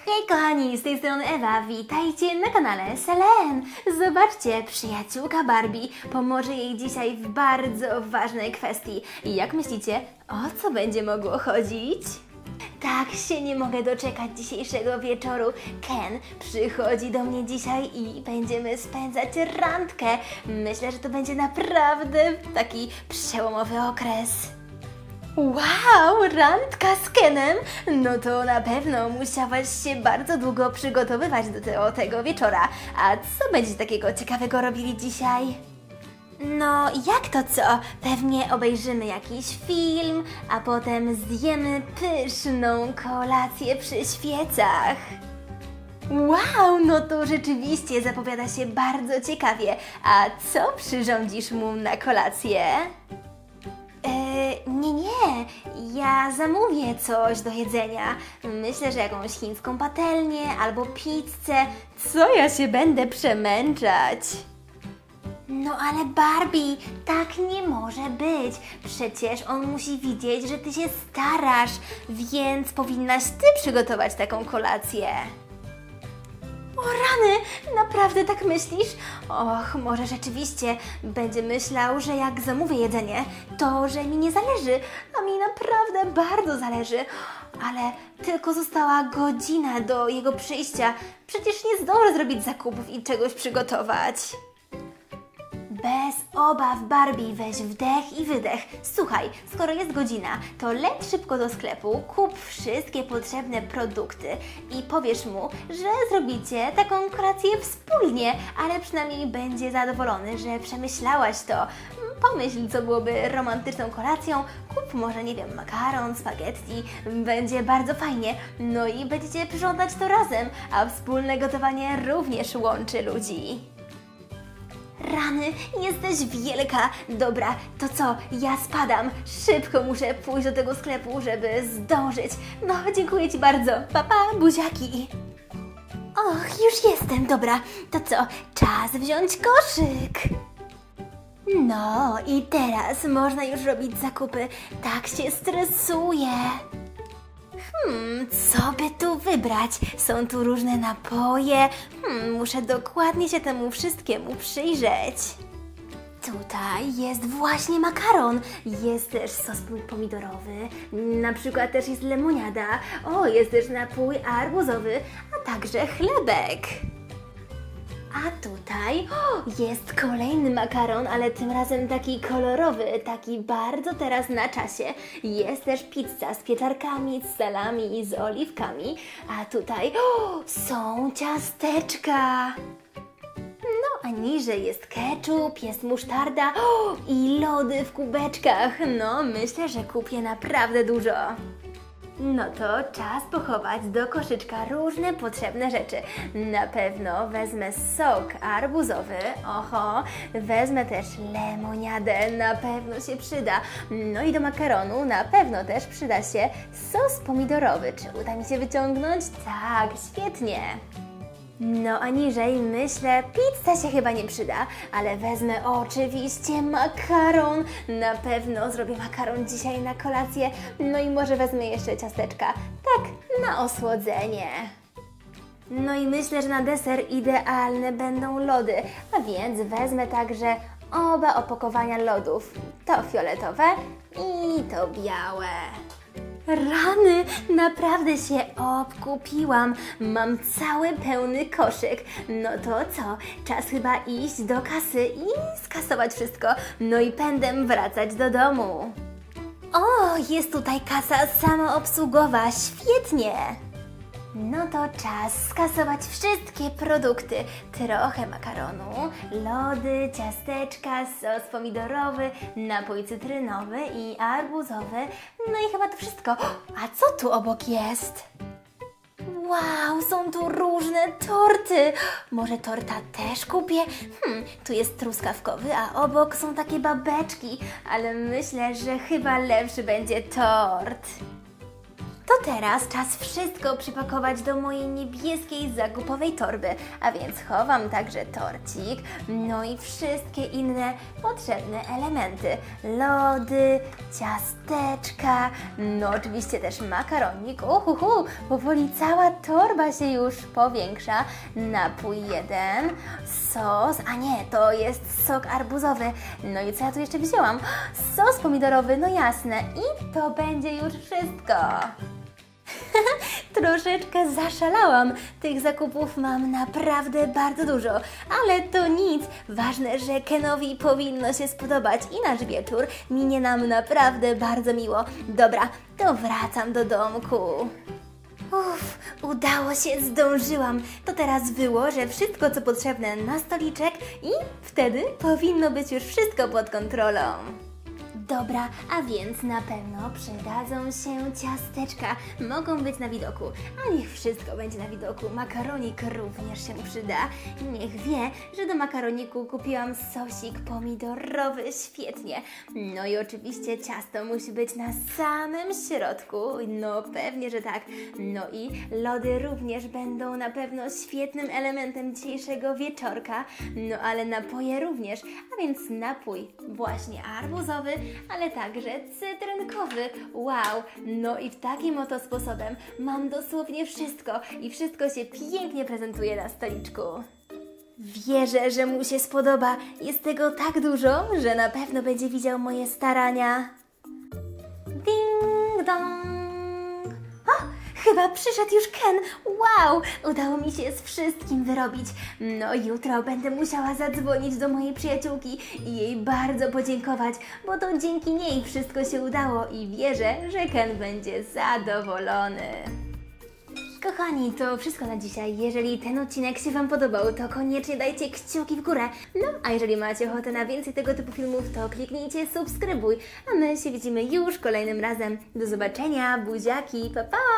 Hej kochani, z tej strony Ewa, witajcie na kanale Selene. Zobaczcie, przyjaciółka Barbie pomoże jej dzisiaj w bardzo ważnej kwestii. I jak myślicie, o co będzie mogło chodzić? Tak się nie mogę doczekać dzisiejszego wieczoru. Ken przychodzi do mnie dzisiaj i będziemy spędzać randkę. Myślę, że to będzie naprawdę taki przełomowy okres. Wow, randka z Kenem? No to na pewno musiałaś się bardzo długo przygotowywać do tego wieczora. A co będziecie takiego ciekawego robili dzisiaj? No, jak to co? Pewnie obejrzymy jakiś film, a potem zjemy pyszną kolację przy świecach. Wow, no to rzeczywiście zapowiada się bardzo ciekawie. A co przyrządzisz mu na kolację? Nie, ja zamówię coś do jedzenia. Myślę, że jakąś chińską patelnię albo pizzę. Co ja się będę przemęczać? No ale Barbie, tak nie może być. Przecież on musi widzieć, że ty się starasz, więc powinnaś ty przygotować taką kolację. O rany, naprawdę tak myślisz? Och, może rzeczywiście będzie myślał, że jak zamówię jedzenie, to że mi nie zależy, a mi naprawdę bardzo zależy. Ale tylko została godzina do jego przyjścia. Przecież nie zdążę zrobić zakupów i czegoś przygotować. Bez obaw, Barbie, weź wdech i wydech. Słuchaj, skoro jest godzina, to leć szybko do sklepu, kup wszystkie potrzebne produkty i powiesz mu, że zrobicie taką kolację wspólnie, ale przynajmniej będzie zadowolony, że przemyślałaś to. Pomyśl, co byłoby romantyczną kolacją, kup może, nie wiem, makaron, spaghetti, będzie bardzo fajnie, no i będziecie przyrządzać to razem, a wspólne gotowanie również łączy ludzi. Rany, jesteś wielka. Dobra, to co? Ja spadam. Szybko muszę pójść do tego sklepu, żeby zdążyć. No, dziękuję Ci bardzo. Pa, pa, buziaki. Och, już jestem. Dobra, to co? Czas wziąć koszyk. No i teraz można już robić zakupy. Tak się stresuję. Co by tu wybrać? Są tu różne napoje. Muszę dokładnie się temu wszystkiemu przyjrzeć. Tutaj jest właśnie makaron. Jest też sos pomidorowy. Na przykład też jest lemoniada. O, jest też napój arbuzowy, a także chlebek. A tutaj jest kolejny makaron, ale tym razem taki kolorowy, taki bardzo teraz na czasie. Jest też pizza z pieczarkami, z salami i z oliwkami. A tutaj są ciasteczka. No a niżej jest ketchup, jest musztarda i lody w kubeczkach. No myślę, że kupię naprawdę dużo. No to czas pochować do koszyczka różne potrzebne rzeczy. Na pewno wezmę sok arbuzowy, wezmę też lemoniadę, na pewno się przyda. No i do makaronu na pewno też przyda się sos pomidorowy. Czy uda mi się wyciągnąć? Tak, świetnie. No a niżej myślę, pizza się chyba nie przyda, ale wezmę oczywiście makaron. Na pewno zrobię makaron dzisiaj na kolację. No i może wezmę jeszcze ciasteczka, tak na osłodzenie. No i myślę, że na deser idealne będą lody, a więc wezmę także oba opakowania lodów. To fioletowe i to białe. Rany, naprawdę się obkupiłam. Mam cały pełny koszyk. No to co? Czas chyba iść do kasy i skasować wszystko. No i pędem wracać do domu. O, jest tutaj kasa samoobsługowa. Świetnie! No to czas skasować wszystkie produkty. Trochę makaronu, lody, ciasteczka, sos pomidorowy, napój cytrynowy i arbuzowy. No i chyba to wszystko. A co tu obok jest? Wow, są tu różne torty. Może torta też kupię? Tu jest truskawkowy, a obok są takie babeczki. Ale myślę, że chyba lepszy będzie tort. To teraz czas wszystko przypakować do mojej niebieskiej zakupowej torby, a więc chowam także torcik, no i wszystkie inne potrzebne elementy. Lody, ciasteczka, no oczywiście też makaronik. Powoli cała torba się już powiększa. Napój jeden, sos, a nie, to jest sok arbuzowy. No i co ja tu jeszcze wzięłam? Sos pomidorowy, no jasne. I to będzie już wszystko. Troszeczkę zaszalałam. Tych zakupów mam naprawdę bardzo dużo, ale to nic. Ważne, że Kenowi powinno się spodobać i nasz wieczór minie nam naprawdę bardzo miło. Dobra, to wracam do domku. Udało się, zdążyłam. To teraz wyłożę wszystko, co potrzebne na stoliczek i wtedy powinno być już wszystko pod kontrolą. Dobra, a więc na pewno przydadzą się ciasteczka. Mogą być na widoku, a niech wszystko będzie na widoku. Makaronik również się przyda. Niech wie, że do makaroniku kupiłam sosik pomidorowy, świetnie. No i oczywiście ciasto musi być na samym środku. No pewnie, że tak. No i lody również będą na pewno świetnym elementem dzisiejszego wieczorka. No ale napoje również, a więc napój właśnie arbuzowy, ale także cytrynkowy. Wow! No i w takim oto sposobem mam dosłownie wszystko i wszystko się pięknie prezentuje na stoliczku. Wierzę, że mu się spodoba. Jest tego tak dużo, że na pewno będzie widział moje starania. Ding dong! Chyba przyszedł już Ken. Wow! Udało mi się z wszystkim wyrobić. No jutro będę musiała zadzwonić do mojej przyjaciółki i jej bardzo podziękować, bo to dzięki niej wszystko się udało i wierzę, że Ken będzie zadowolony. Kochani, to wszystko na dzisiaj. Jeżeli ten odcinek się Wam podobał, to koniecznie dajcie kciuki w górę. No, a jeżeli macie ochotę na więcej tego typu filmów, to kliknijcie subskrybuj. A my się widzimy już kolejnym razem. Do zobaczenia, buziaki, pa pa!